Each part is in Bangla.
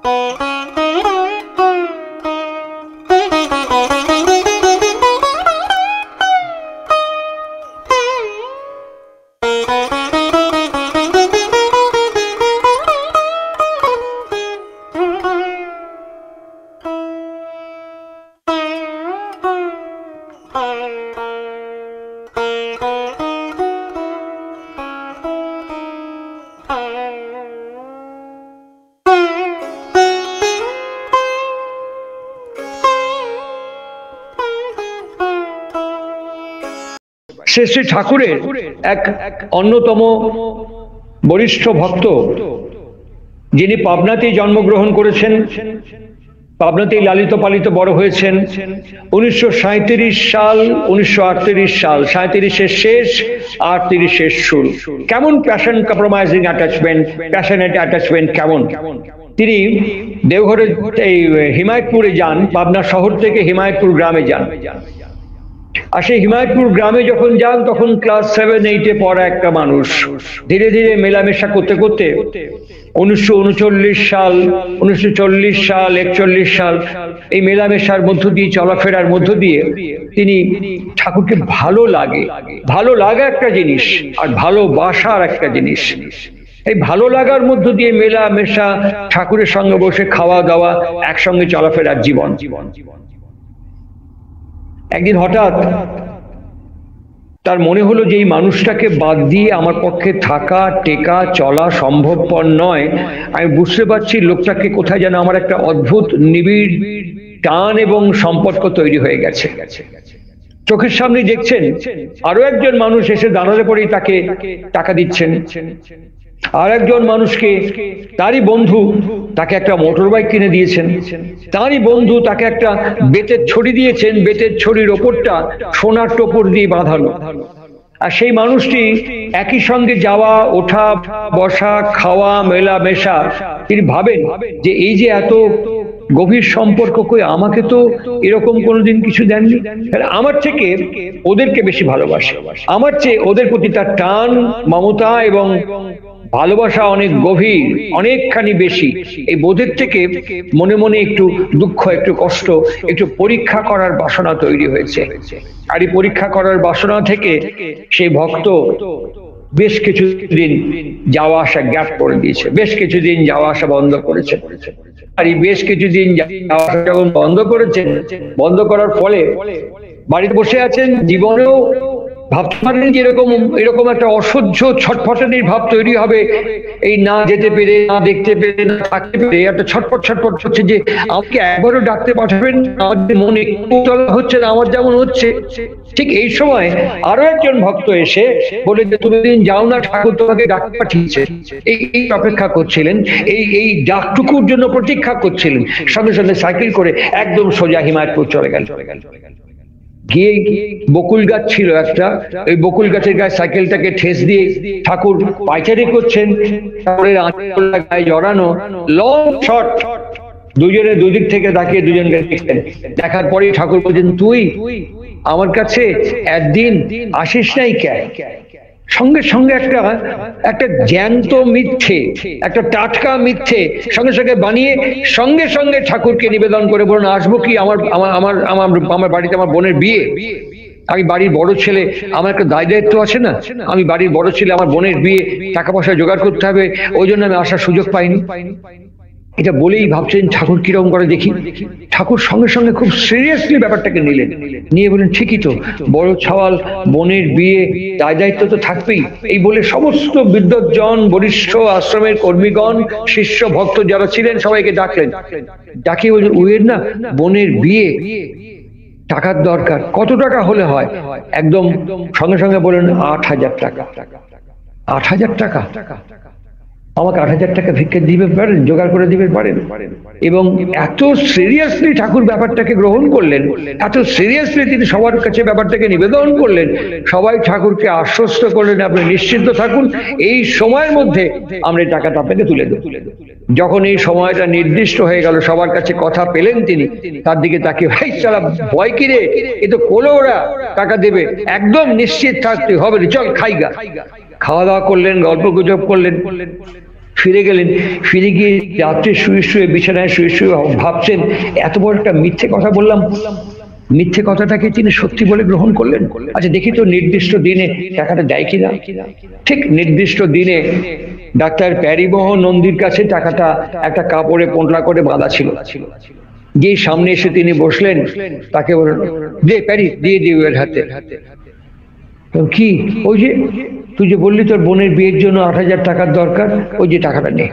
শ্রী শ্রী ঠাকুরের এক অন্যতম বরিষ্ঠ ভক্ত, যিনি পাবনাতেই জন্মগ্রহণ করেছেন, পাবনাতেই লালিত পালিত বড় হয়েছেন। 1937 সাল, 1938 সাল, 37-এর শেষ, 38-এর শুরু। কেমন passion compromising attachment, passionate attachment কেমন! তিনি দেওঘরের এই হিমায়তপুরে যান, পাবনা শহর থেকে হিমায়তপুর গ্রামে যান। আর সেই হিমায়তপুর গ্রামে যখন যান তখন ক্লাস 7-8-এ পড়া একটা মানুষ ধীরে ধীরে মেলামেশা করতে করতে 1939 সাল, 1940 সাল, 41 সাল এই মেলামেশার মধ্য দিয়ে, চলাফেরার মধ্য দিয়ে তিনি ঠাকুরকে ভালো লাগা একটা জিনিস আর ভালোবাসার একটা জিনিস। এই ভালো লাগার মধ্য দিয়ে মেলামেশা, ঠাকুরের সঙ্গে বসে খাওয়া দাওয়া, একসঙ্গে চলাফেরার জীবন। একদিন হঠাৎ তার মনে হলো যে এই মানুষটাকে বাদ দিয়ে আমার পক্ষে থাকা, টেকা, চলা সম্ভবপর নয়। আমি বুঝতে পারছি লোকটাকে কোথায় যেন আমার একটা অদ্ভুত নিবিড় টান এবং সম্পর্ক তৈরি হয়ে গেছে। চোখের সামনে দেখছেন আরো একজন মানুষ এসে দাঁড়ালে পরেই তাকে টাকা দিচ্ছেন। আর একজন মানুষকে, তারই বন্ধু, তাকে একটা মোটর বাইক কিনে দিয়েছেন। তারই বন্ধু তাকে একটা বেতের ছড়ি দিয়েছেন, বেতের ছড়ির ওপরটা সোনার টোপর দিয়ে বাঁধানো। আর সেই মানুষটি একই সঙ্গে যাওয়া, ওঠা, বসা, খাওয়া, মেলামেশা, তিনি ভাবেন যে এই যে এত গভীর সম্পর্ক, কই আমাকে তো এরকম কোনোদিন কিছু দেননি। আমার থেকে ওদেরকে বেশি ভালোবাসে, আমার চেয়ে ওদের প্রতি তার টান, মমতা এবং ভালোবাসা অনেক গভীর, অনেকখানি বেশি। এই বোধের থেকে মনে মনে একটু দুঃখ, একটু কষ্ট, একটু পরীক্ষা করার বাসনা তৈরি হয়েছে। আর এই পরীক্ষা করার বাসনা থেকে সেই ভক্ত বেশ কিছুদিন যাওয়া আসা গ্যাপ করে দিয়েছে, বেশ কিছুদিন যাওয়া আসা বন্ধ করেছে। আর এই বেশ কিছুদিন যাওয়া আসা যখন বন্ধ করেছেন, বন্ধ করার ফলে বাড়িতে বসে আছেন। জীবনেও ভাবতে পারেন যে এরকম একটা অসহ্য ছটফটানির ভাব তৈরি হবে, এই না যেতে পেরে, না দেখতে পেরে, না থাকতে পেরে একটা ছটফট হচ্ছে যে আমাকে একবারও ডাকতে পাঠাবেন, আমাদের মনে একটু চলা হচ্ছে না আমার যেমন হচ্ছে। ঠিক এই সময় আরো একজন ভক্ত এসে বলে যে তুমি দিন যাও না, ঠাকুর তোমাকে ডাকতে পাঠিয়েছে। এই অপেক্ষা করছিলেন, এই ডাকটুকুর জন্য প্রতীক্ষা করছিলেন। সঙ্গে সঙ্গে সাইকেল করে একদম সোজা হিমায়তপুর চলে গেল। গিয়ে বকুল গাছ ছিল একটা, ওই বকুল গাছের গায়ে সাইকেলটাকে ঠেস দিয়ে ঠাকুর পাইচারি করছেন, ঠাকুরের আঁচলটা গায়ে জড়ানো, লং শট। দুজনে দুদিক থেকে তাকিয়ে দুজনকে দেখতেন। দেখার পরে ঠাকুর বলছেন, তুই আমার কাছে একদিন আসিস নাই কেন? সঙ্গে সঙ্গে একটা জ্যান্ত মিথ্যে, একটা টাটকা মিথ্যে সঙ্গে সঙ্গে বানিয়ে সঙ্গে সঙ্গে ঠাকুরকে নিবেদন করে বলুন, আসবো কি? আমার বাড়িতে আমার বোনের বিয়ে, আমি বাড়ির বড় ছেলে, আমার একটা দায়িত্ব আছে না, আমি বাড়ির বড় ছেলে, আমার বোনের বিয়ে, টাকা পয়সা জোগাড় করতে হবে, ওই জন্য আমি আসার সুযোগ পাইনি। এটা বলেই ভাবছেন ঠাকুর কিরকম করে দেখি। ঠাকুর সঙ্গে সঙ্গে খুব সিরিয়াসলি ব্যাপারটাকে নিলেন, নিয়ে বলেন, ঠিকই তো, বড় ছাওয়াল, বোনের বিয়ে, দায়িত্ব তো থাকবেই। এই বলে সমস্ত বিদ্বজ্জন, বরিষ্ঠ আশ্রমের কর্মীগণ, শিষ্য ভক্ত যারা ছিলেন সবাইকে ডাকলেন। ডাকে বললেন, ওয়ের না বোনের বিয়ে, টাকার দরকার, কত টাকা হলে হয়? একদম সঙ্গে সঙ্গে বলেন, 8,000 টাকা। 8,000 টাকা? আমাকে 8,000 টাকা ভিক্ষা দিবে পারেন, জোগাড় করে দিবে পারেন? এবং এত সিরিয়াসলি ঠাকুর ব্যাপারটাকে গ্রহণ করলেন, এত সিরিয়াসলি তিনি সবার কাছে ব্যাপারটাকে নিবেদন করলেন। সবাই ঠাকুরকে আশ্বস্ত করলেন, আপনি নিশ্চিন্ত থাকুন, এই সময়ের মধ্যে আমরা টাকাটা আপনাকে তুলে দেব। যখন এই সময়টা নির্দিষ্ট হয়ে গেল, সবার কাছে কথা পেলেন তিনি, তার দিকে তাকিয়ে, ভাই সালা ভয় কি রে, এ তো কোলো, ওরা টাকা দেবে, একদম নিশ্চিত থাকতে হবে, চল খাইগা। খাওয়া দাওয়া করলেন, গল্প গুজব করলেন, ফিরে গেলেন। ফিরে গিয়ে রাত্রে শুয়ে শুয়ে বিছানায় শুয়ে শুয়ে ভাবছেন, এত বড় একটা মিথ্যে কথা বললাম, মিথ্যে কথাটাকে তিনি সত্যি বলে গ্রহণ করলেন। আচ্ছা দেখি তো নির্দিষ্ট দিনে টাকাটা দেয় কিনা। ঠিক নির্দিষ্ট দিনে ডাক্তার প্যারিমোহন নন্দীর কাছে টাকাটা একটা কাপড়ে পোঁটলা করে বাঁধা ছিল। যেই সামনে এসে তিনি বসলেন, তাকে বললেন, দে প্যারি, দিয়ে দিও এর হাতে। কি? ওই যে তুই যে বললি তোর বোনের বিয়ের জন্য 8,000 টাকার দরকার, ওই যে টাকাটা নে।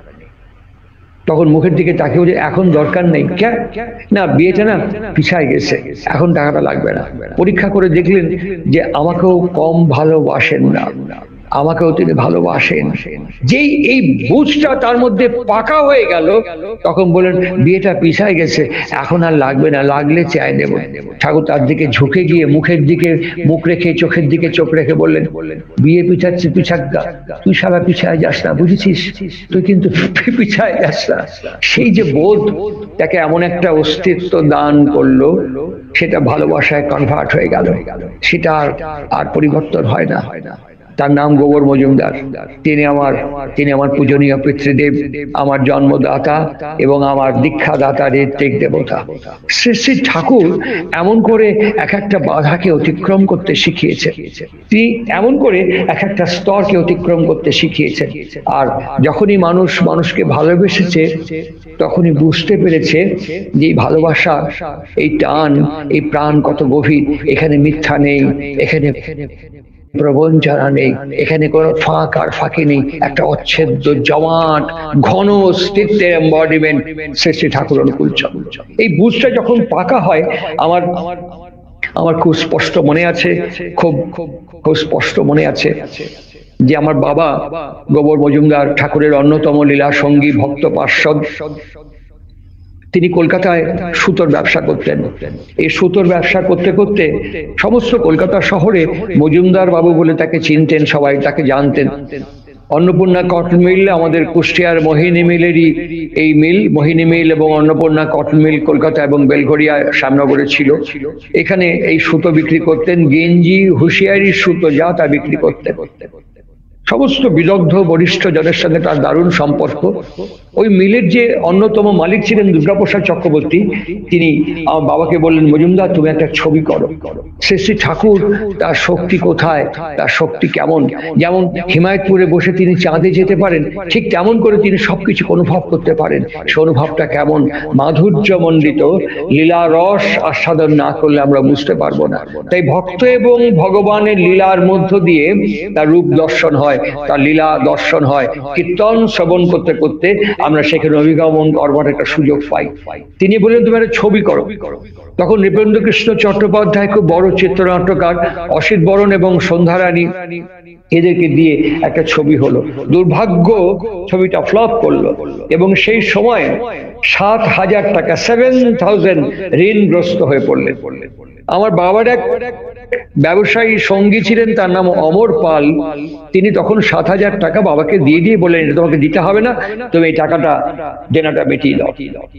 তখন মুখের দিকে তাকে বলে, এখন দরকার নেই। কেন? না, বিয়েটা না পিছায় গেছে, এখন টাকাটা লাগবে না। পরীক্ষা করে দেখলেন যে আমাকেও কম ভালোবাসেন না, আমাকেও তিনি ভালোবাসেন। যেই এই বুঝটা তার মধ্যে পাকা হয়ে গেল, তখন বলেন বিয়েটা পিছায় গেছে, এখন আর লাগবে না, লাগলে চাই দেব। ঠাকুর তার দিকে ঝুঁকে গিয়ে মুখের দিকে মুখ রেখে চোখের দিকে চোখ রেখে বললেন, বিয়ে পিছাচ্ছে পিছাক গা, তুই সারা পিছায় যাস না, বুঝেছিস? তুই কিন্তু পিছায় যাস না। সেই যে বোধ তাকে এমন একটা অস্তিত্ব দান করলো, সেটা ভালোবাসায় কনভার্ট হয়ে গেল, সেটা আর পরিবর্তন হয় না। তার নাম গোবর মজুমদার। তিনি আমার পূজনীয় পিতৃদেব, আমার জন্মদাতা এবং আমার দীক্ষাদাতা, ঋত্বিক দেবতা। শ্রী শ্রী ঠাকুর এমন করে এক একটা বাধাকে অতিক্রম করতে শিখিয়েছেন, তিনি এমন করে এক একটা স্তরকে অতিক্রম করতে শিখিয়েছেন। আর যখনই মানুষকে ভালোবেসেছে, তখনই বুঝতে পেরেছে যে এই ভালোবাসা, এই টান, এই প্রাণ কত গভীর। এখানে মিথ্যা নেই, এখানে প্রবঞ্চনা নেই, এখানে কোনো ফাঁক আর ফাঁকি নেই, একটা অচ্ছেদ্য জমাট ঘন অস্তিত্বের এম্বডিমেন্ট শ্রী শ্রী ঠাকুর অনুকূল চন্দ্র। এই বুঝটা যখন পাকা হয়, আমার খুব স্পষ্ট মনে আছে, খুব স্পষ্ট মনে আছে যে আমার বাবা গোবর মজুমদার ঠাকুরের অন্যতম লীলা সঙ্গী, ভক্ত পার্ষদ। তিনি কলকাতায় সুতোর ব্যবসা করতেন। এই সুতোর ব্যবসা করতে করতে সমস্ত কলকাতা শহরে মজুমদার বাবু বলে তাকে চিনতেন, সবাই তাকে জানতেন। অন্নপূর্ণা কটন মিল আমাদের কুষ্টিয়ার মোহিনী মিলেরই এই মিল, মোহিনী মিল এবং অন্নপূর্ণা কটন মিল কলকাতা এবং বেলঘরিয়া শ্যামনগরে ছিল। এখানে এই সুতো বিক্রি করতেন, গেঞ্জি হুঁশিয়ারি সুতো যা তা বিক্রি করতেন। সমস্ত বিদগ্ধ বরিষ্ঠ জনের সঙ্গে তার দারুণ সম্পর্ক। ওই মিলের যে অন্যতম মালিক ছিলেন দুর্গাপ্রসাদ চক্রবর্তী, তিনি আমার বাবাকে বললেন, মজুমদার তুমি একটা ছবি করো। শ্রী শ্রী ঠাকুর, তার শক্তি কোথায়, তার শক্তি কেমন? যেমন হিমায়তপুরে বসে তিনি চাঁদে যেতে পারেন, ঠিক তেমন করে তিনি সবকিছু অনুভব করতে পারেন। সে অনুভবটা কেমন? মাধুর্যমণ্ডিত লীলা রস আস্বাদন না করলে আমরা বুঝতে পারবো না। তাই ভক্ত এবং ভগবানের লীলার মধ্য দিয়ে তার রূপ দর্শন হয়, তার লীলা দর্শন হয়। কীর্তন শ্রবণ করতে করতে আমরা সেখানে অভিগমন করবার একটা সুযোগ পাই। তিনি বললেন তুমি একটা ছবি করো। তখন নৃপেন্দ্র কৃষ্ণ চট্টোপাধ্যায়, খুব বড় চিত্রনাট্যকার, অসিত বরণ এবং সন্ধ্যারানী, এদেরকে দিয়ে একটা ছবি হলো। দুর্ভাগ্য ছবিটা ফ্লপ করলো এবং সেই সময় 7,000 টাকা 7,000 ঋণগ্রস্ত হয়ে পড়লেন। আমার বাবার এক ব্যবসায়ী সঙ্গী ছিলেন, তার নাম অমর পাল। তিনি তখন 7,000 টাকা বাবাকে দিয়ে বলেন, এটা তোমাকে দিতে হবে না, তুমি এই টাকাটা দেনাটা মিটিয়ে দাও।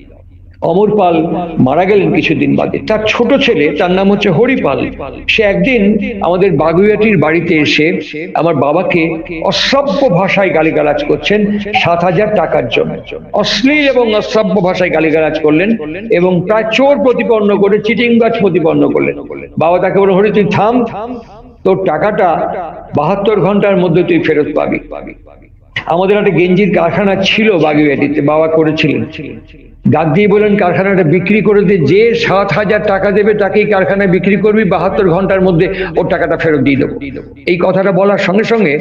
অমর পাল মারা গেলেন কিছুদিন বাদে। তার ছোট ছেলে, তার নাম হচ্ছে হরিপাল, সে একদিন আমাদের বাগুইয়াটির বাড়িতে এসে আমার বাবাকে অশ্রাব্য ভাষায় গালিগালাজ করছেন 7,000 টাকার জন্য। অশ্লীল এবং অশ্রাব্য ভাষায় গালিগালাজ করলেন এবং প্রায় চোর প্রতিপন্ন করে, চিটিংবাজ প্রতিপন্ন করলেন। বাবা তাকে বললেন, হরি তুই থাম, তোর টাকাটা 72 ঘন্টার মধ্যে তুই ফেরত পাবি। আমাদের একটা গেঞ্জির কারখানা ছিল বাগুইয়াটিতে, বাবা করেছিলেন। ডাক দিয়ে বলেন, কারখানাটা বিক্রি করে দিয়ে যে 7,000 টাকা দেবে তাকেই কারখানায় বিক্রি করবি, 72 ঘন্টার মধ্যে ওর টাকাটা ফেরত দিয়ে দেবো। এই কথাটা বলার সঙ্গে সঙ্গে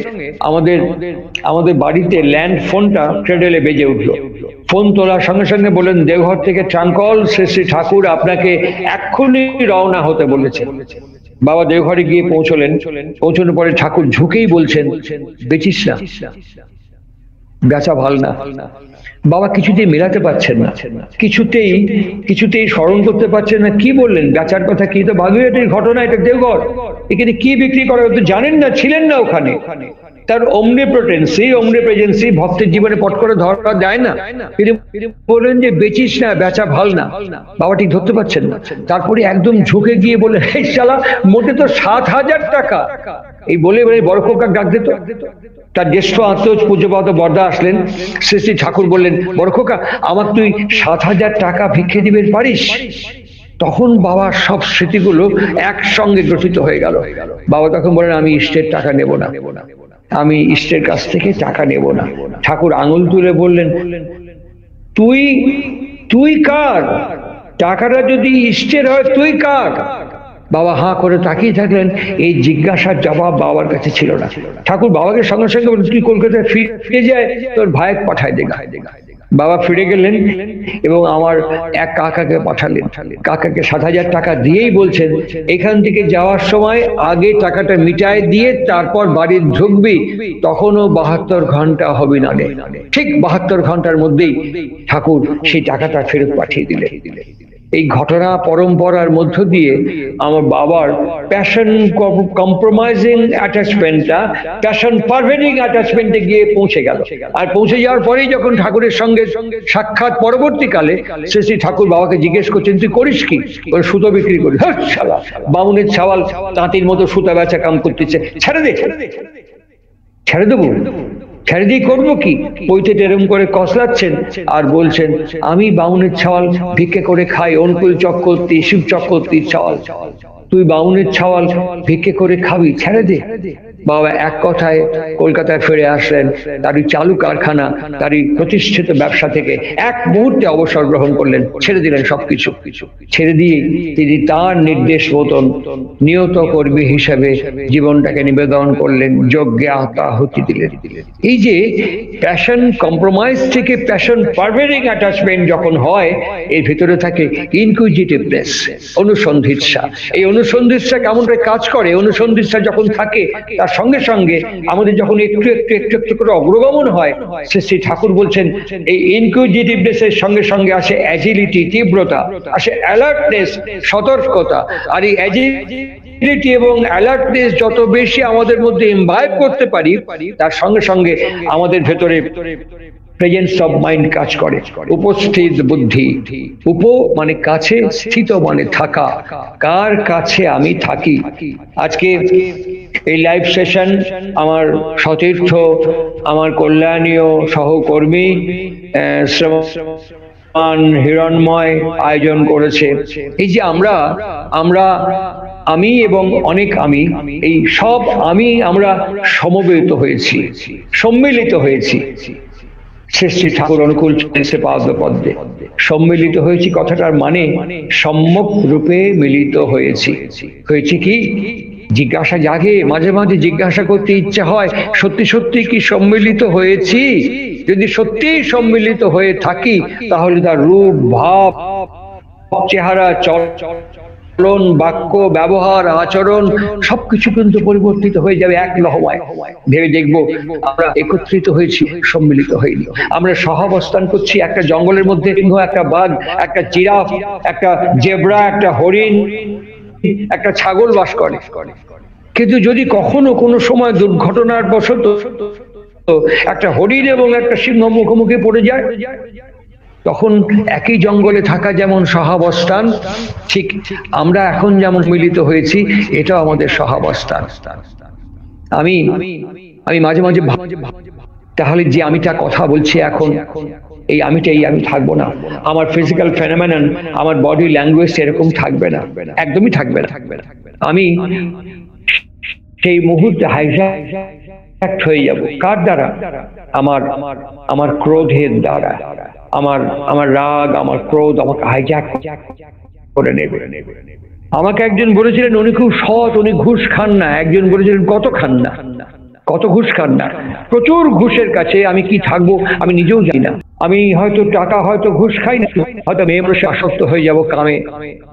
আমাদের বাড়িতে ল্যান্ড ফোনটা ক্রেডেলে বেজে উঠলো। ফোন তোলার সঙ্গে সঙ্গে বলেন, দেওঘর থেকে ট্রাঙ্কল, শ্রী শ্রী ঠাকুর আপনাকে এক্ষুনি রওনা হতে বলেছে। বাবা দেওঘরে গিয়ে পৌঁছলেন। পৌঁছানোর পরে ঠাকুর ঝুঁকেই বলছেন, বেচিস না, বেচা ভাল না। বাবা কিছুতেই মেলাতে পারছেন না, কিছুতেই স্মরণ করতে পারছেন না। কি বললেন? বেচার কথা কি? তো বাগুইয়াটির ঘটনা, এটা দেওঘর, এখানে কি বিক্রি করে তো জানেন না, ছিলেন না ওখানে। তার অমনিপ্রেজেন্সি ভক্তের জীবনে পট করে ধরা যায় না। তিনি বললেন যে বেচিস না, বেচা ভাল না। বাবা ঠিক ধরতে পারছেন না। তারপরে একদম ঝুঁকে গিয়ে বলে, এই শালা মোটে তো 7,000 টাকা। এই বলে বড় খোকা ডাক দিত। তার জ্যেষ্ঠ আত্মীয় পূজ্যপাদ বর্দা আসলেন। শ্রী শ্রী ঠাকুর বললেন, বড় খোকা, আমার তুই 7,000 টাকা ভিক্ষে দিবে পারিস? তখন বাবার সব স্মৃতিগুলো একসঙ্গে গ্রথিত হয়ে গেল। বাবা তখন বলেন, আমি ইষ্টের টাকা নেব না, আমি ইষ্টের কাছ থেকে টাকা নেব না। ঠাকুর আঙুল তুলে বললেন, তুই তুই কার? টাকাটা যদি ইষ্টের হয় তুই কার? বাবা হাঁ করে তাকিয়ে থাকলেন। এই জিজ্ঞাসার জবাব বাবার কাছে ছিল না। ঠাকুর বাবাকে সঙ্গে সঙ্গে বললেন, তুই কলকাতায় ফিরে যায়, তোর ভাইকে পাঠায় দে। বাবা ফিরে গেলেন এবং আমার এক কাকাকে পাঠালেন। কাকাকে 7,000 টাকা দিয়েই বলছেন, এখান থেকে যাওয়ার সময় আগে টাকাটা মিটায় দিয়ে তারপর বাড়ি ঢুকবি, তখনও 72 ঘন্টা হবে না রে। ঠিক 72 ঘন্টার মধ্যেই ঠাকুর সেই টাকাটা ফেরত পাঠিয়ে দিলেন। এই ঘটনা পরম্পরার মধ্য দিয়ে আমার বাবার প্যাশন কম্প্রোমাইজিং অ্যাটাচমেন্টটা প্যাশন পারভেনিং অ্যাটাচমেন্টে গিয়ে পৌঁছে গেল। আর পৌঁছে যাওয়ার পরেই যখন ঠাকুরের সঙ্গে সাক্ষাৎ পরবর্তীকালে শ্রী শ্রী ঠাকুর বাবাকে জিজ্ঞেস করছেন, তুই করিস কি? বলে, সুতো বিক্রি করি। শালা বামুনের ছাওয়াল তাঁতির মতো সুতা বেচা কাম করতেছে, ছেড়ে দে। ছেড়ে দেবো? ছেড়ে দিয়ে করবো কি? পৈতে এরম করে কসলাচ্ছেন আর বলছেন, আমি বামুনের ছাওয়াল ভিক্ষে করে খাই, অনুকূল চক্রবর্তী, শিব চক্রবর্তীর ছাওয়াল। তুই বামুনের ছাওয়াল ভিক্ষে করে খাবি, ছেড়ে দে। বাবা এক কথায় কলকাতায় ফিরে আসলেন। তারই চালু কারখানা, তারই প্রতিষ্ঠিত ব্যবসা থেকে এক মুহূর্তে অবসর গ্রহণ করলেন, ছেড়ে দিলেন সবকিছু। ছেড়ে দিয়ে তিনি তার নির্দেশ মতন নিয়ত কর্মী হিসেবে জীবনটাকে নিবেদন করলেন, যজ্ঞে আহুতি দিলেন। এই যে প্যাশন কম্প্রোমাইজ থেকে প্যাশন পারভেনিং অ্যাটাচমেন্ট যখন হয়, এর ভিতরে থাকে ইনকুইজিটিভনেস, অনুসন্ধিৎসা। এই অনুসন্ধিৎসা কেমন করে কাজ করে? অনুসন্ধিৎসা যখন থাকে, তার সঙ্গে সঙ্গে আমাদের যখন একটু একটু একটু একটু করে অগ্রগমন হয়, শ্রী ঠাকুর বলছেন, এই ইনকুইজিটিভনেস এর সঙ্গে সঙ্গে আসে অ্যাজিলিটি, তীব্রতা, আসে অ্যালার্টনেস, সতর্কতা। আর এই অ্যাজিলিটি এবং অ্যালার্টনেস যত বেশি আমাদের মধ্যে ইমবাইব করতে পারি, তার সঙ্গে সঙ্গে আমাদের ভেতরে প্রেজেন্স অফ মাইন্ড কাজ করে। উপস্থিত বুদ্ধি, উপ মানে কাছে, স্থিত মানে থাকা। কার কাছে আমি থাকি? আজকে এই লাইভ সেশন আমার সতীর্থ, আমার কল্যাণীয় সহকর্মী শ্রীমান হিরণময় আয়োজন করেছে। এই যে আমি এবং অনেক আমি, এই সব আমরা সমবেত হয়েছি, সম্মিলিত হয়েছি শ্রী শ্রী ঠাকুর অনুকূল পদ্মে। সম্মিলিত হয়েছি কথাটার মানে সম্যক রূপে মিলিত হয়েছি। হয়েছি কি? জিজ্ঞাসা জাগে, মাঝে মাঝে জিজ্ঞাসা করতে ইচ্ছা হয়, সত্যি সত্যি কি সম্মিলিত হয়েছি? যদি সত্যি সম্মিলিত হয়ে থাকি, তাহলে তার রূপ, ভাব, চেহারা, চলন, বাক্য, ব্যবহার, আচরণ সবকিছু কিন্তু পরিবর্তিত হয়ে যাবে এক লহমায়। ভেবে দেখবো আমরা একত্রিত হয়েছি, সম্মিলিত হইনি। আমরা সহাবস্থান করছি একটা জঙ্গলের মধ্যে, একটা বাঘ, একটা জিরাফ, একটা জেব্রা, একটা হরিণ, একটা ছাগল বাস করে। কিন্তু যদি কখনো কোনো সময় দুর্ঘটনার বশত একটা হরিণ এবং একটা সিংহ মুখোমুখি পড়ে যায়, তখন একই জঙ্গলে থাকা যেমন সহাবস্থান, ঠিক আমরা এখন যেমন মিলিত হয়েছি, এটাও আমাদের সহাবস্থান। আমি মাঝে মাঝে তাহলে যে আমিটা কথা বলছি এখন, এই আমিটাই আমি থাকবো না। আমার ফিজিক্যাল ফেনোমেনন, আমার বডি ল্যাঙ্গুয়েজ এরকম থাকবে না, একদমই থাকবে না। আমি সেই মুহূর্তে হাইজ্যাক্ট হয়ে যাব। কার দ্বারা? আমার ক্রোধের দ্বারা। আমার রাগ, আমার ক্রোধ আমাকে হাইজ্যাক করে নেবে। আমাকে একজন বলেছিলেন, উনি খুব সৎ, উনি ঘুষ খান না। একজন বলেছিলেন, কত খান না, কত ঘুষ খান না। প্রচুর ঘুষের কাছে আমি কি থাকবো আমি নিজেও জানি না। আমি হয়তো টাকা, হয়তো ঘুষ খাই না, হয়তো মেয়ে বসে আসক্ত হয়ে যাব কামে,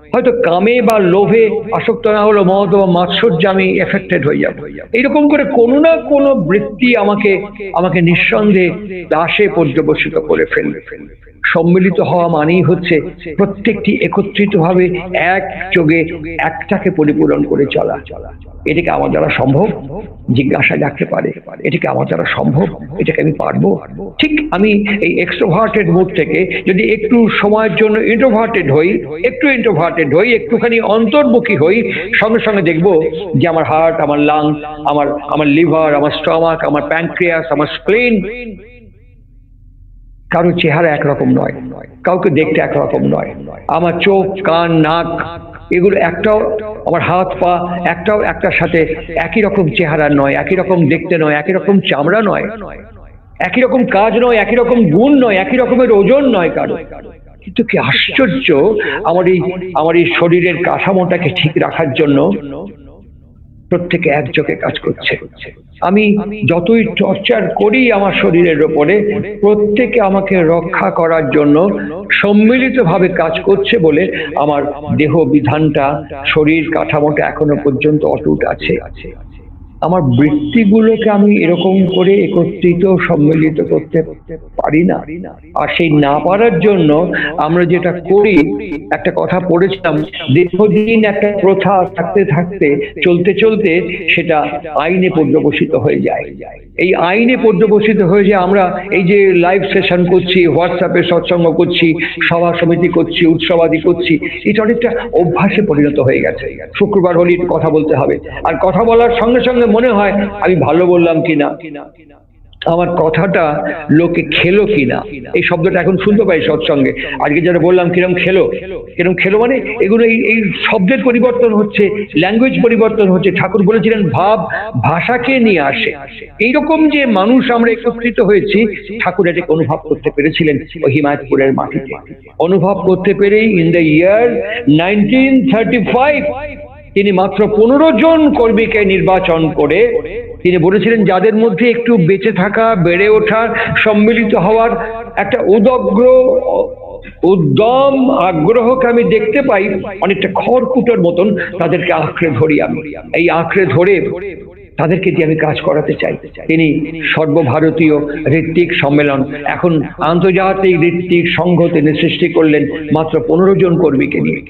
হয়তো কামে বা লোভে আসক্ত না হলো মদ বা মাৎসর্যে আমি এফেক্টেড হয়ে যাব। এইরকম করে কোনো না কোনো বৃত্তি আমাকে আমাকে নিঃসন্দেহে দাসে পর্যবসিত করে ফেলবে। সম্মিলিত হওয়া মানেই হচ্ছে প্রত্যেকটি একত্রিতভাবে এক যোগে একটাকে পরিপূরণ করে চলা। এটাকে আমার দ্বারা সম্ভব? জিজ্ঞাসা জাগতে পারে, এটাকে আমার দ্বারা সম্ভব? এটাকে আমি পারবো? ঠিক আমি এই এক্সট্রোভার্টেড মুড থেকে যদি একটু সময়ের জন্য ইন্ট্রোভার্টেড হই, একটুখানি অন্তর্মুখী হই, সঙ্গে সঙ্গে দেখবো যে আমার হার্ট, আমার লাং, আমার লিভার, আমার স্টমাক, আমার প্যানক্রিয়াস, আমার স্প্লেন, কারো চেহারা একরকম নয়, কাউকে দেখতে একরকম নয়। আমার চোখ, কান, নাক, এগুলো একটাও, আমার হাত পা একটাও একটার সাথে একই রকম চেহারা নয়, একই রকম দেখতে নয়, একই রকম চামড়া নয়, একই রকম কাজ নয়, একই রকম গুণ নয়, একই রকমের ওজন নয় কারো। কিন্তু কি আশ্চর্য, আমার এই শরীরের কাঠামোটাকে ঠিক রাখার জন্য প্রত্যেকে একযোগে কাজ করছে। আমি যতই টর্চার করি আমার শরীরের উপরে, প্রত্যেকে আমাকে রক্ষা করার জন্য সম্মিলিতভাবে কাজ করছে বলে আমার দেহ বিধানটা, শরীর কাঠামোটা এখনো পর্যন্ত অটুট আছে। আমার বৃত্তিগুলোকে আমি এরকম করে একত্রিত সম্মিলিত করতে পারি না। আর সেই না পারার জন্য আমরা যেটা করি, একটা কথা পড়েছিলাম, দীর্ঘদিন একটা প্রথা থাকতে থাকতে চলতে চলতে সেটা আইনে পর্যবসিত হয়ে যায়। এই আইনে পর্যবসিত হয়ে যায়, আমরা এই যে লাইভ সেশন করছি, হোয়াটসঅ্যাপে সৎসঙ্গ করছি, সভা সমিতি করছি, উৎসবাদি করছি, এটা অনেকটা অভ্যাসে পরিণত হয়ে গেছে। শুক্রবার হলে কথা বলতে হবে, আর কথা বলার সঙ্গে সঙ্গে মনে হয় আমি ভালো বললাম কিনা, আমার কথাটা লোকে খেলো কিনা। এই শব্দটা এখন শুনতে পাই সৎসঙ্গে। আজকে যারা বললাম কিরম খেলো মানে এগুলো এই শব্দের পরিবর্তন হচ্ছে, ল্যাঙ্গুয়েজ পরিবর্তন হচ্ছে। ঠাকুর বলেছিলেন ভাব ভাষাকে নিয়ে আসে। এইরকম যে মানুষ আমরা একত্রিত হয়েছি, ঠাকুর এটাকে অনুভব করতে পেরেছিলেন ওই হিমায়তপুরের মাটিতে। অনুভব করতে পেরেই ইন দ্য ইয়ার 1935 তিনি মাত্র 15 জন কর্মীকে নির্বাচন করে তিনি বলেছিলেন, যাদের মধ্যে একটু বেঁচে থাকা, বেড়ে ওঠার, সম্মিলিত হওয়ার একটা উদ্যম আগ্রহকে আমি দেখতে পাই, অনেকটা খড়কুটোর মতন তাদেরকে আঁকড়ে ধরি আমি। এই আঁকড়ে ধরে তাদেরকে দিয়ে আমি কাজ করাতে চাই। তিনি সর্বভারতীয় ঋত্বিক সম্মেলন, এখন আন্তর্জাতিক ঋত্বিক সংঘ তিনি সৃষ্টি করলেন মাত্র 15 জন কর্মীকে নিয়ে।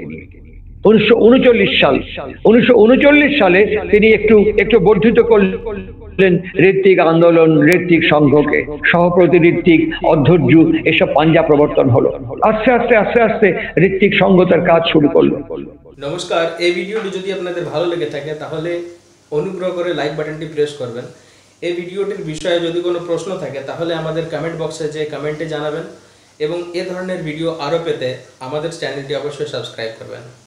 1939 সালে তিনি একটু বর্ধিত করলেন ঋত্বিক আন্দোলন, ঋত্বিক সংঘকে। সহপ্রতি ঋত্বিক, অধ্যর্য, এসব পাঞ্জা প্রবর্তন হলো। আস্তে আস্তে আস্তে আস্তে ঋত্বিক সংঘ তার কাজ শুরু করলো। নমস্কার, এই ভিডিওটি যদি আপনাদের ভালো লেগে থাকে তাহলে অনুগ্রহ করে লাইক বাটনটি প্রেস করবেন। এই ভিডিওটির বিষয়ে যদি কোনো প্রশ্ন থাকে তাহলে আমাদের কমেন্ট বক্সে যে কমেন্টে জানাবেন, এবং এ ধরনের ভিডিও আরও পেতে আমাদের চ্যানেলটি অবশ্যই সাবস্ক্রাইব করবেন।